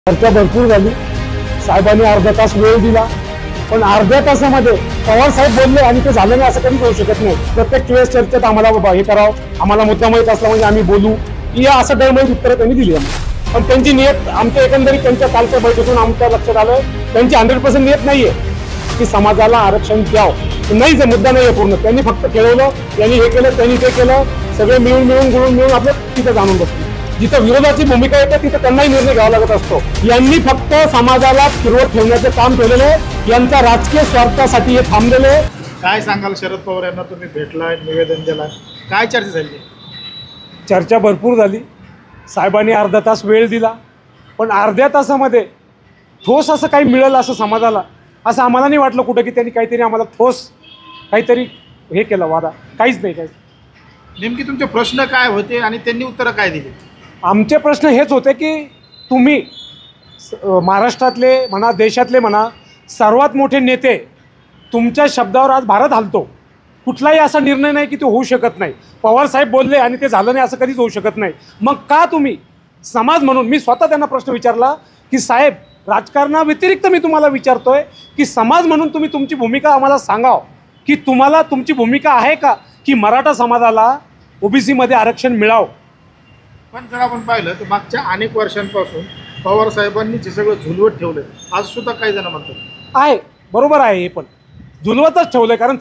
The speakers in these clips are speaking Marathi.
चर्चा भरपूर झाली। साहेबांनी अर्धा तास वेळ दिला, पण अर्ध्या तासामध्ये पवार साहेब बोलले आणि ते झालं नाही असं कधीच होऊ शकत नाही। प्रत्येक वेळेस चर्चेत आम्हाला हे करावं, आम्हाला मुद्दा माहीत असला म्हणजे आम्ही बोलू, या असं डळमळीत उत्तरं त्यांनी दिली। पण त्यांची नियत आमच्या एकंदरीत त्यांच्या कालच्या बैठकीतून आमच्या लक्षात आलं, त्यांची 100% नियत नाहीये की समाजाला आरक्षण द्यावं। नाहीच मुद्दा नाहीये पूर्ण, त्यांनी फक्त खेळवलं, त्यांनी हे केलं, त्यांनी ते केलं, सगळे मिळून मिळून आपलं तिथं जाणून बसले। जिथं विरोधाची भूमिका येते तिथं त्यांनाही निर्णय घ्यावा लागत असतो। यांनी फक्त समाजाला फिरवत ठेवण्याचं काम केलेलं आहे, यांचा राजकीय स्वार्थासाठी हे थांबलेले आहे। काय सांगाल शरद पवार यांना तुम्ही भेटलाय, निवेदन दिलाय, काय चर्चा झाली? चर्चा भरपूर झाली। साहेबांनी अर्धा तास वेळ दिला, पण अर्ध्या तासामध्ये ठोस असं काही मिळेल असं समाजाला असं आम्हाला नाही वाटलं कुठं की त्यांनी काहीतरी आम्हाला ठोस काहीतरी हे केलं, वादा काहीच नाही। काय नेमकी तुमचे प्रश्न काय होते आणि त्यांनी उत्तरं काय दिली? आमचे प्रश्न हेच होते की तुम्ही महाराष्ट्रातले म्हणा, देशातले म्हणा, सर्वात मोठे नेते, तुमच्या शब्दावर आज भारत हलतो। कुठलाही असा निर्णय नाही की तो होऊ शकत नाही। पवार साहेब बोलले आणि ते झालं नाही असं कधीच होऊ शकत नाही। मग का तुम्ही समाज म्हणून, मी स्वतः त्यांना प्रश्न विचारला की साहेब, राजकारणाव्यतिरिक्त मी तुम्हाला विचारतोय की समाज म्हणून तुम्ही तुमची भूमिका आम्हाला सांगाव की तुम्हाला तुमची भूमिका आहे का की मराठा समाजाला ओबीसीमध्ये आरक्षण मिळावं। पण जर आपण पाहिलं तर मागच्या अनेक वर्षांपासून पवार साहेबांनी जे सगळं झुलवत ठेवलं, आज सुद्धा काही जण म्हणतात आहे, बरोबर आहे, हे पण झुलवतच ठेवलं आहे। कारण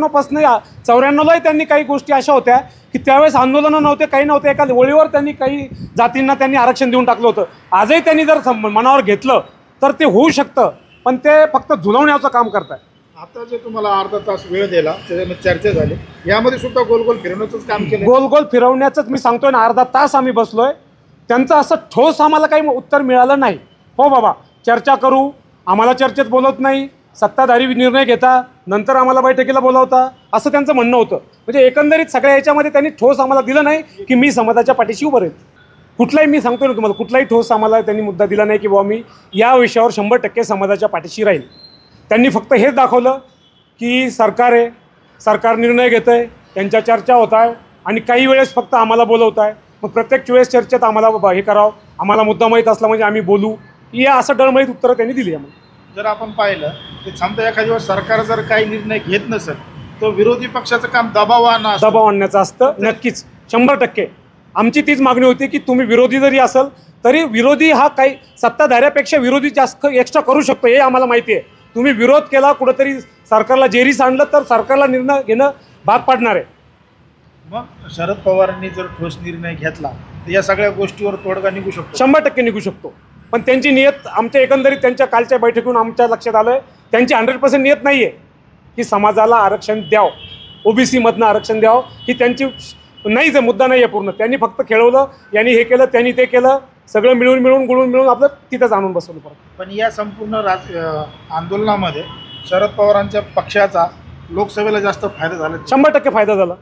94लाही त्यांनी काही गोष्टी अशा होत्या की त्यावेळेस आंदोलनं नव्हते, काही नव्हते, एका ओळीवर त्यांनी काही जातींना त्यांनी आरक्षण देऊन टाकलं होतं। आजही त्यांनी जर मनावर घेतलं तर ते होऊ शकतं, पण ते फक्त झुलवण्याचं काम करतात। आता जे तुम्हाला अर्धा तास वेळ दिला त्याच्यामध्ये चर्चा झाली, यामध्ये सुद्धा गोल गोल फिरवण्याचंच काम केलं। गोल गोल फिरवण्याचंच मी सांगतोय ना, अर्धा तास आम्ही बसलोय, त्यांचं असं ठोस आम्हाला काही उत्तर मिळालं नाही। हो बाबा, चर्चा करू, आम्हाला चर्चेत बोलत नाही, सत्ताधारी निर्णय घेता, नंतर आम्हाला बैठकीला बोलावता, असं त्यांचं म्हणणं होतं। म्हणजे एकंदरीत सगळ्या याच्यामध्ये त्यांनी ठोस आम्हाला दिलं नाही की मी समाजाच्या पाठीशी उभं राहील। कुठलाही, मी सांगतोय ना तुम्हाला, कुठलाही ठोस आम्हाला त्यांनी मुद्दा दिला नाही की बाबा मी या विषयावर 100% समाजाच्या पाठीशी राहील। त्यांनी फक्त हेच दाखवलं की सरकार आहे, सरकार निर्णय घेतं आहे, त्यांच्या चर्चा होत आहे आणि काही वेळेस फक्त आम्हाला बोलवत आहे। मग प्रत्येक वेळेस चर्चेत आम्हाला हे करावं, आम्हाला मुद्दा माहीत असला म्हणजे आम्ही बोलू, या असं डळमळीत उत्तरं त्यांनी दिली आम्हाला। जर आपण पाहिलं तर समजा एखाद्या वेळेस सरकार जर काही निर्णय घेत नसेल तर विरोधी पक्षाचं काम दबाव आणण्याचं असतं। नक्कीच 100% आमची तीच मागणी होती की तुम्ही विरोधी जरी असेल तरी विरोधी हा काही सत्ताधाऱ्यापेक्षा विरोधी जास्त एक्स्ट्रा करू शकतो, हे आम्हाला माहिती आहे। तुम्ही विरोध केला, कुठंतरी सरकारला जेरीस आणलं तर सरकारला निर्णय घेणं भाग पाडणार आहे। मग शरद पवारांनी जर ठोस निर्णय घेतला तर या सगळ्या गोष्टीवर तोडगा निघू शकतो, 100% निघू शकतो। पण त्यांची नियत आमच्या एकंदरीत त्यांच्या कालच्या बैठकीतून आमच्या लक्षात आलं, त्यांची 100% नियत नाही आहे की समाजाला आरक्षण द्यावं, ओबीसीमधनं आरक्षण द्यावं, ही त्यांची नाहीच आहे, मुद्दा नाही आहे पूर्ण। त्यांनी फक्त खेळवलं, यांनी हे केलं, त्यांनी ते केलं, सगळं मिळून आपलं तिथं जाणून बसवलं परत। पण या संपूर्ण आंदोलनामध्ये शरद पवारांच्या पक्षाचा लोकसभेला जास्त फायदा झाला, 100% फायदा झाला।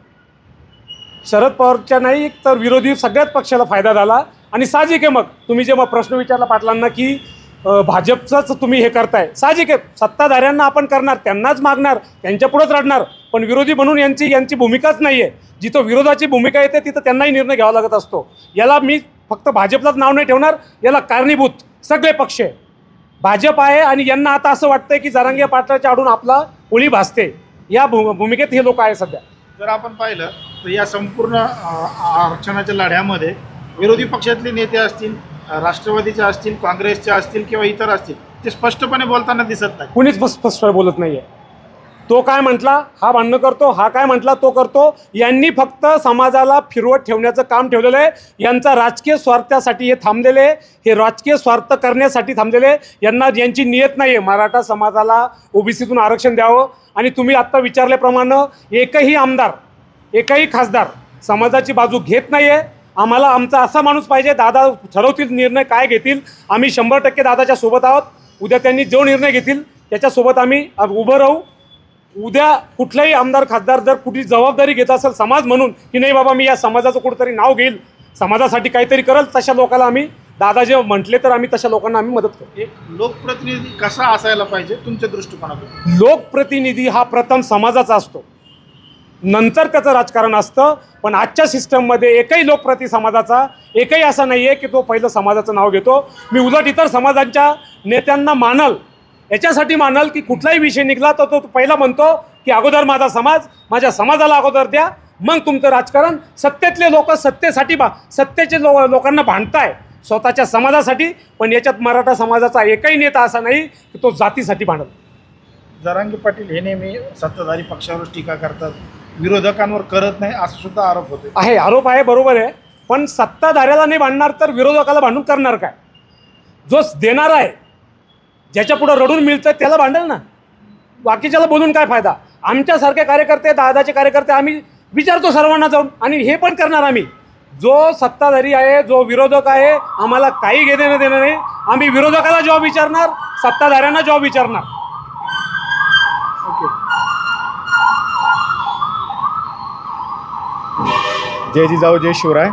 शरद पवारच्या नाही तर विरोधी सगळ्याच पक्षाला फायदा झाला। आणि साहजिक आहे, मग तुम्ही जेव्हा प्रश्न विचारला पाटलांना की भाजपचंच तुम्ही हे करताय, साहजिक आहे, सत्ताधाऱ्यांना आपण करणार, त्यांनाच मागणार, त्यांच्या पुढंच रडणार, पण विरोधी म्हणून यांची भूमिकाच नाही आहे। जिथं विरोधाची भूमिका येते तिथं त्यांनाही निर्णय घ्यावा लागत असतो। याला मी फक्त भाजपलाच नाव नाही ठेवणार, याला कारणीभूत सगळे पक्ष आहे। भाजप आहे आणि यांना आता असं वाटतंय की जरांगे पाटलाच्या आडून आपला ओळी भासते, या भूमिकेत हे लोक आहे सध्या। जर आपण पाहिलं तर या संपूर्ण आरक्षणाच्या लढ्यामध्ये विरोधी पक्षातले नेते असतील, राष्ट्रवादीचे असतील, काँग्रेसचे असतील किंवा इतर असतील, ते स्पष्टपणे बोलताना दिसत नाही। कुणीच स्पष्ट बोलत नाही आहे। तो काय म्हटला हा भांडणं करतो, हा काय म्हटला तो करतो। यांनी फक्त समाजाला फिरवत ठेवण्याचं काम ठेवलेलं आहे। यांचा राजकीय स्वार्थासाठी हे थांबलेले आहे, हे राजकीय स्वार्थ करण्यासाठी थांबलेले। यांची नियत नाही आहे मराठा समाजाला ओबीसीतून आरक्षण द्यावं। आणि तुम्ही आत्ता विचारल्याप्रमाणे एकही आमदार, एकही खासदार समाजाची बाजू घेत नाही आहे। आम्हाला आमचा असा माणूस पाहिजे, दादा ठरवतील निर्णय काय घेतील, आम्ही 100% दादाच्या सोबत आहोत। उद्या त्यांनी जो निर्णय घेतील त्याच्यासोबत आम्ही उभं राहू। उद्या कुठलाही आमदार खासदार जर कुठली जबाबदारी घेत असेल समाज म्हणून की नाही बाबा मी या समाजाचं कुठंतरी नाव घेईल, समाजासाठी काहीतरी करेल, तशा लोकांना आम्ही, दादा जे म्हटले तर आम्ही तशा लोकांना आम्ही मदत करू। एक लोकप्रतिनिधी कसा असायला पाहिजे तुमच्या दृष्टिकोनातून? लोकप्रतिनिधी हा प्रथम समाजाचा असतो। नंतर त्याचं राजकारण असतं. पण आजच्या सिस्टममध्ये एकही लोकप्रती समाजाचा एकही असा नाही आहे की तो पहिलं समाजाचं नाव घेतो. मी उलट इतर समाजांच्या नेत्यांना मानल, याच्यासाठी मानल की कुठलाही विषय निघाला तर तो पहिला म्हणतो की अगोदर माझा समाज, माझ्या समाजाला अगोदर द्या, मग तुमचं राजकारण. सत्तेतले लोक सत्तेसाठी सत्तेचे लोकांना भांडताय स्वतःच्या समाजासाठी, पण याच्यात मराठा समाजाचा एकही नेता असा नाही की तो जातीसाठी भांडत. जरांगे पाटील हे नेहमी सत्ताधारी पक्षावर टीका करतात, विरोधकांवर करत नाही, असा सुद्धा आरोप होतो. आरोप आहे, बरोबर आहे. पण सत्ताधाऱ्याला नाही भांडणार तर विरोधकाला भांडून करणार काय? जो देणार आहे, ज्याच्या पुढं रडून मिळतं त्याला भांडेल ना, बाकीच्याला बोलून काय फायदा? आमच्यासारखे कार्यकर्ते, दादाचे कार्यकर्ते आम्ही विचारतो सर्वांना जाऊन, आणि हे पण करणार आम्ही. जो सत्ताधारी आहे, जो विरोधक आहे, आम्हाला काही घेणं देणं नाही. आम्ही विरोधकाला जॉब विचारणार, सत्ताधाऱ्यांना जॉब विचारणार. ओके. जय जिजाऊ जय शिवराय.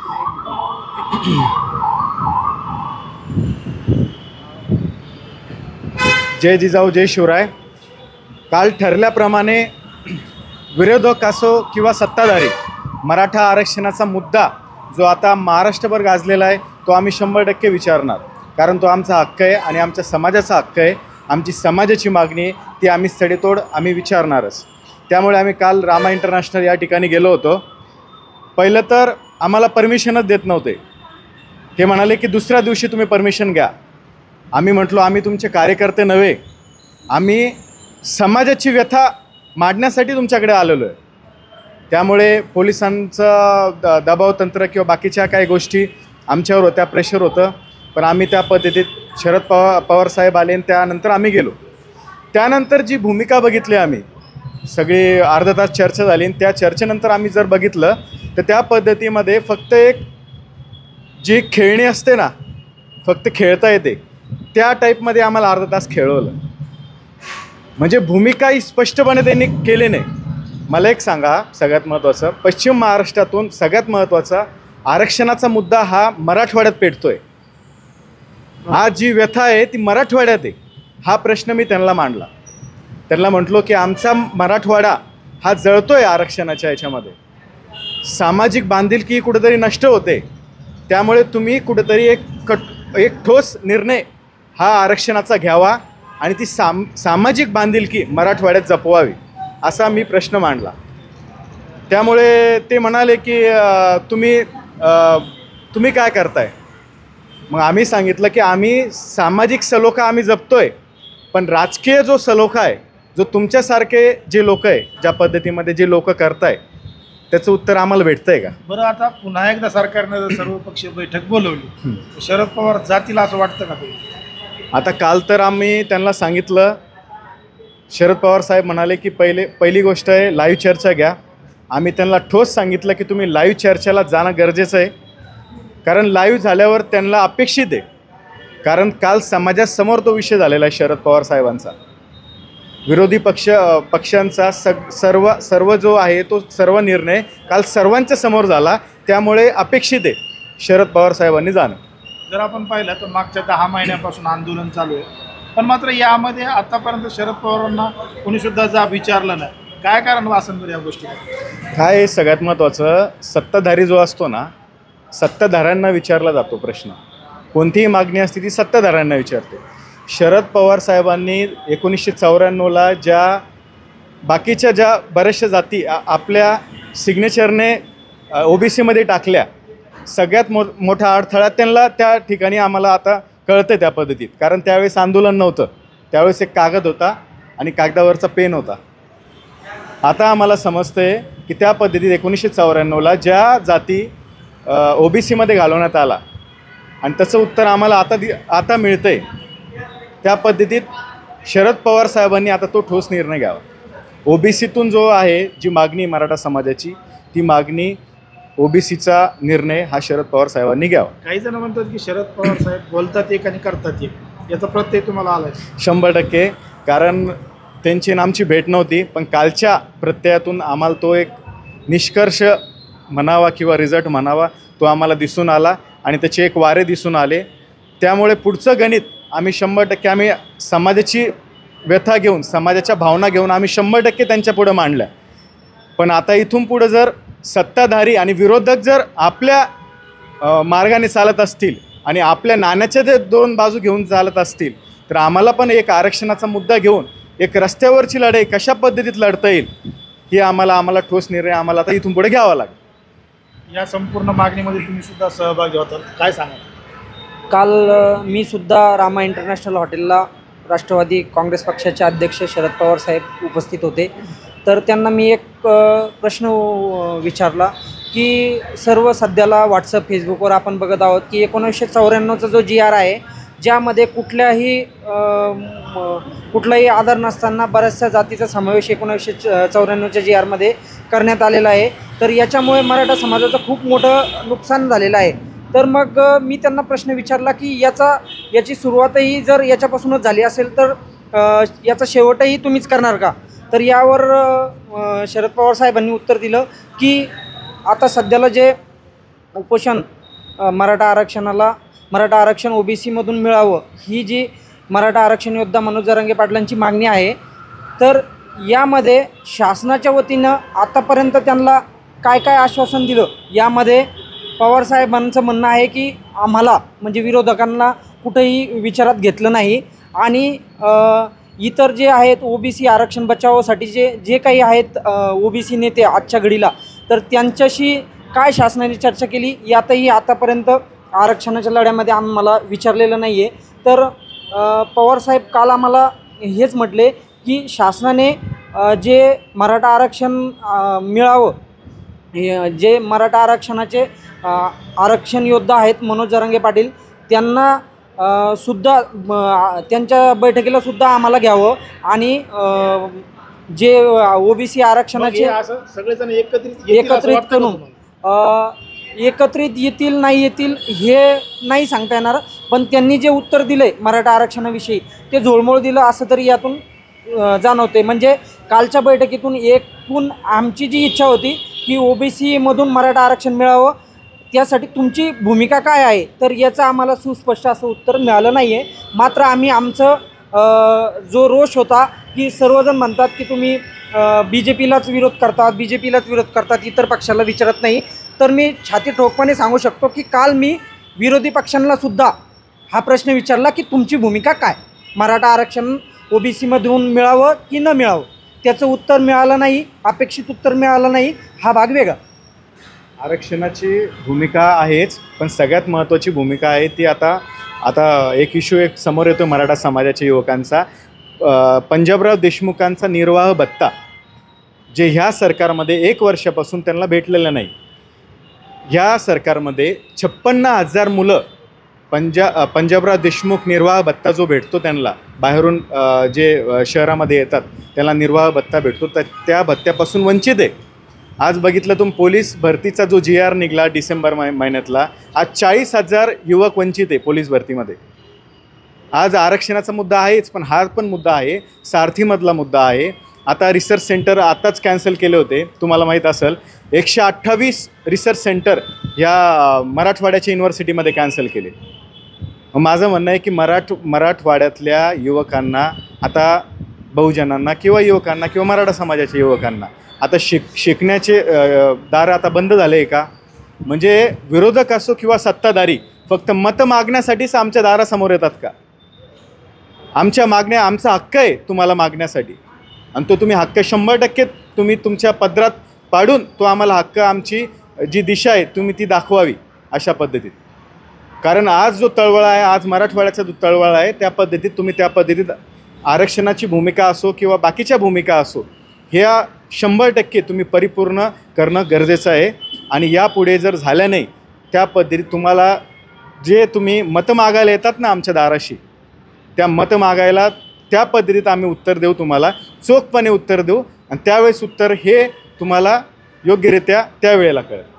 जय जिजाऊ जय शिवराय. काल ठरल्याप्रमाणे विरोधक असो किंवा सत्ताधारी, मराठा आरक्षणाचा मुद्दा जो आता महाराष्ट्रभर गाजलेला आहे तो आम्ही 100% विचारणार. कारण तो आमचा हक्क आहे आणि आमच्या समाजाचा हक्क आहे. आमची समाजाची मागणी आहे, ती आम्ही सडेतोड आम्ही विचारणारच. त्यामुळे आम्ही काल रामा इंटरनॅशनल या ठिकाणी गेलो होतो. पहिलं तर आम्हाला परमिशनच देत नव्हते. ते म्हणाले की दुसऱ्या दिवशी तुम्ही परमिशन घ्या. आम्ही म्हटलो आम्ही तुमचे कार्यकर्ते नव्हे, आम्ही समाजाची व्यथा मांडण्यासाठी तुमच्याकडे आलेलो आहे. त्यामुळे पोलिसांचं दबाव तंत्र किंवा बाकीच्या काही गोष्टी आमच्यावर होत्या, प्रेशर होतं. पण आम्ही त्या पद्धतीत शरद पवार साहेब आले आणि त्यानंतर आम्ही गेलो. त्यानंतर जी भूमिका बघितली आम्ही, सगळी अर्धा तास चर्चा झाली. आणि त्या चर्चेनंतर आम्ही जर बघितलं तर त्या पद्धतीमध्ये फक्त एक जी खेळणी असते ना, फक्त खेळता येते, त्या टाईपमध्ये आम्हाला अर्धा तास खेळवलं. म्हणजे भूमिकाही स्पष्टपणे त्यांनी केली नाही. मला एक सांगा, सगळ्यात महत्त्वाचं, पश्चिम महाराष्ट्रातून सगळ्यात महत्त्वाचा आरक्षणाचा मुद्दा हा मराठवाड्यात पेटतो आहे. हा जी व्यथा आहे ती मराठवाड्यात आहे. हा प्रश्न मी त्यांना मांडला. त्यांना म्हटलो की आमचा मराठवाडा हा जळतो आहे आरक्षणाच्या याच्यामध्ये. सामाजिक बांधिलकी कुठेतरी नष्ट होते. त्यामुळे तुम्ही कुठेतरी एक ठोस निर्णय हा आरक्षणाचा घ्यावा आणि ती सामाजिक बांधिलकी मराठवाड्यात जपवावी, असा मी प्रश्न मांडला. त्यामुळे ते म्हणाले की तुम्ही काय करताय? मग आम्ही सांगितलं की आम्ही सामाजिक सलोखा आम्ही जपतोय, पण राजकीय जो सलोखा आहे, जो तुमच्यासारखे जे लोक आहे, ज्या पद्धतीमध्ये जे लोक करताय, त्याचं उत्तर आम्हाला भेटतंय का? बरं, आता पुन्हा एकदा सरकारनं जर सर्वपक्षीय बैठक बोलवली, शरद पवार जातील असं वाटतं का तुम्ही? आता काल तर आम्ही त्यांना सांगितलं, शरद पवार साहेब म्हणाले की पहिली गोष्ट आहे लाईव्ह चर्चा घ्या. आम्ही त्यांना ठोस सांगितलं की तुम्ही लाईव्ह चर्चेला जाणं गरजेचं आहे. कारण लाईव्ह झाल्यावर त्यांना अपेक्षित आहे. कारण काल समाजासमोर तो विषय झालेला आहे शरद पवार साहेबांचा. विरोधी पक्षांचा सर्व जो आहे तो सर्व निर्णय काल सर्वांच्या समोर झाला. त्यामुळे अपेक्षित आहे शरद पवार साहेबांनी जाणं. जर आपण पाहिलं तर मागच्या 10 महिन्यापासून आंदोलन चालू आहे, पण मात्र यामध्ये आतापर्यंत शरद पवारांना कोणीसुद्धा जाब विचारलं नाही. काय कारण असेल बरं या गोष्टी? काय आहे सगळ्यात महत्त्वाचं, सत्ताधारी जो असतो ना, सत्ताधाऱ्यांना विचारला जातो प्रश्न. कोणतीही मागणी असते ती सत्ताधाऱ्यांना विचारते. शरद पवार साहेबांनी 1994ला बाकीच्या ज्या बऱ्याचशा जाती आपल्या सिग्नेचरने OBCमध्ये टाकल्या, सगळ्यात मोठा अडथळा त्यांना त्या ठिकाणी आम्हाला आता कळतं त्या पद्धतीत. कारण त्यावेळेस आंदोलन नव्हतं, त्यावेळेस एक कागद होता आणि कागदावरचा पेन होता. आता आम्हाला समजतंय की त्या पद्धतीत 1994ला ज्या जाती OBCमध्ये घालवण्यात आला आणि त्याचं उत्तर आम्हाला आता मिळतं आहे, त्या पद्धतीत शरद पवार साहेबांनी आता तो ठोस निर्णय घ्यावा. OBCतून जो आहे जी मागणी मराठा समाजाची, ती मागणी OBCचा निर्णय हा शरद पवार साहेबांनी घ्यावा. काही जण म्हणतात की शरद पवार साहेब बोलतात एक आणि करतात एक, याचा प्रत्यय तुम्हाला आला? 100%. कारण त्यांची आमची भेट नव्हती, पण कालच्या प्रत्ययातून आम्हाला तो एक निष्कर्ष म्हणावा किंवा रिझल्ट म्हणावा तो आम्हाला दिसून आला आणि त्याचे एक वारे दिसून आले. त्यामुळे पुढचं गणित आम्ही 100% आम्ही समाजाची व्यथा घेऊन, समाजाच्या भावना घेऊन आम्ही 100% त्यांच्या पुढं मांडल्या. पण आता इथून पुढं जर सत्ताधारी आणि विरोधक जर आपल्या मार्गाने चालत असतील आणि आपल्या नाण्याच्या ते दोन बाजू घेऊन चालत असतील, तर आम्हाला पण एक आरक्षणाचा मुद्दा घेऊन एक रस्त्यावरची लढाई कशा पद्धतीत लढता येईल ही आम्हाला ठोस निर्णय आम्हाला आता इथून पुढे घ्यावा लागेल. या संपूर्ण मागणीमध्ये तुम्ही सुद्धा सहभागी होतात, काय सांगा? काल मी सुद्धा रामा इंटरनॅशनल हॉटेलला राष्ट्रवादी काँग्रेस पक्षाचे अध्यक्ष शरद पवार साहेब उपस्थित होते. तर त्यांना मी एक प्रश्न विचारला की सर्व सध्याला व्हॉट्सअप फेसबुकवर आपण बघत आहोत की 1994चा जो GR आहे, ज्यामध्ये कुठलाही आधार नसताना बऱ्याचशा जातीचा समावेश 1994च्या GRमध्ये करण्यात आलेला आहे. तर याच्यामुळे मराठा समाजाचं खूप मोठं नुकसान झालेलं आहे. तर मग मी त्यांना प्रश्न विचारला की याची सुरुवातही जर याच्यापासूनच झाली असेल तर याचा शेवटही तुम्हीच करणार का? तर यावर शरद पवार साहेबांनी उत्तर दिलं की आता सध्याला जे उपोषण मराठा आरक्षण OBCमधून मिळावं, ही जी मराठा आरक्षण योद्धा मनोज जरांगे पाटलांची मागणी आहे, तर यामध्ये शासनाच्या वतीनं आतापर्यंत त्यांना काय काय आश्वासन दिलं, यामध्ये पवारसाहेबांचं म्हणणं आहे की आम्हाला म्हणजे विरोधकांना कुठंही विचारात घेतलं नाही आणि इतर जे आहेत OBC आरक्षण बचावासाठी जे काही आहेत OBC नेते आजच्या घडीला, तर त्यांच्याशी काय शासनाने चर्चा केली यातही आतापर्यंत आरक्षणाच्या लढ्यामध्ये आम्हाला विचारलेलं नाही आहे. तर पवारसाहेब काल आम्हाला हेच म्हटले की शासनाने जे मराठा आरक्षण मिळावं, जे मराठा आरक्षणाचे आरक्षण योद्धा आहेत मनोज जरांगे पाटील, त्यांना सुद्धा त्यांच्या बैठकीला सुद्धा आम्हाला घ्यावं आणि जे OBC आरक्षणाचे सगळेजण एकत्रित करून एकत्रित येतील नाही येतील हे नाही सांगता येणार, पण त्यांनी जे उत्तर दिले मराठा आरक्षणाविषयी ते झोळमोळ दिलं असं तरी यातून जाणवते. म्हणजे कालच्या बैठकीतून एकूण आमची जी इच्छा होती की OBCमधून मराठा आरक्षण मिळावं, त्यासाठी तुमची भूमिका काय आहे, तर याचं आम्हाला सुस्पष्ट असं उत्तर मिळालं नाही आहे. मात्र आम्ही आमचं जो रोष होता की सर्वजण म्हणतात की तुम्ही BJPलाच विरोध करतात, इतर पक्षाला विचारत नाही, तर मी छाती ठोकपणे सांगू शकतो की काल मी विरोधी पक्षांना सुद्धा हा प्रश्न विचारला की तुमची भूमिका काय, मराठा आरक्षण OBCमधून मिळावं की न मिळावं. त्याचं उत्तर मिळालं नाही, अपेक्षित उत्तर मिळालं नाही. हा भाग वेगळा. आरक्षणाची भूमिका आहेच, पण सगळ्यात महत्त्वाची भूमिका आहे ती आता एक समोर येतो मराठा समाजाच्या युवकांचा. पंजाबराव देशमुखांचा निर्वाह भत्ता जे ह्या सरकारमध्ये 1 वर्षापासून त्यांना भेटलेलं नाही. ह्या सरकारमध्ये 56,000 मुलं पंजाबराव देशमुख निर्वाह भत्ता जो भेटतो त्यांना, बाहेरून जे शहरामध्ये येतात त्यांना निर्वाह भत्ता भेटतो, तर त्या भत्त्यापासून वंचित आहे. आज बघितलं तुम्ही पोलीस भरतीचा जो GR निघाला डिसेंबर महिन्यातला, आज 40,000 युवक वंचित आहे पोलीस भरतीमध्ये. आज आरक्षणाचा मुद्दा आहेच, पण हा पण मुद्दा आहे, सारथीमधला मुद्दा आहे. आता रिसर्च सेंटर आताच कॅन्सल केले होते, तुम्हाला माहीत असेल 128 रिसर्च सेंटर या मराठवाड्याच्या युनिव्हर्सिटीमध्ये कॅन्सल केले. माझं म्हणणं आहे की मराठवाड्यातल्या युवकांना आता, बहुजनांना किंवा युवकांना किंवा मराठा समाजाच्या युवकांना आता शिकण्याचे दार आता बंद झाले आहे का? म्हणजे विरोधक असो किंवा सत्ताधारी फक्त मतं मागण्यासाठीच आमच्या दारासमोर येतात का? आमच्या मागण्या, आमचा हक्क आहे तुम्हाला मागण्यासाठी, आणि तो तुम्ही हक्क 100% तुम्ही तुमच्या पदरात पाडून तो आम्हाला हक्क, आमची जी दिशा आहे तुम्ही ती दाखवावी अशा पद्धतीत. कारण आज जो तळवळा आहे, आज मराठवाड्याचा जो तळवळा आहे, त्या पद्धतीत आरक्षणाची भूमिका असो किंवा बाकीच्या भूमिका असो, ह्या 100% तुम्ही परिपूर्ण करणं गरजेचं आहे. आणि यापुढे जर झालं नाही त्या पद्धतीत तुम्हाला जे तुम्ही मतं मागायला येतात ना आमच्या दाराशी, त्या मतं मागायला त्या पद्धतीत आम्ही उत्तर देऊ, तुम्हाला चोखपणे उत्तर देऊ, आणि त्यावेळेस उत्तर हे तुम्हाला योग्यरित्या त्यावेळेला कळेल.